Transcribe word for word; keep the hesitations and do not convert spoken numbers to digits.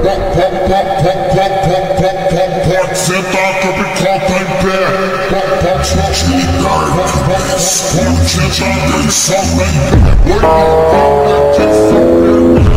Pode sentar que o bicão tá em pé. Pode ligar, pode sentar que ele solta em pé.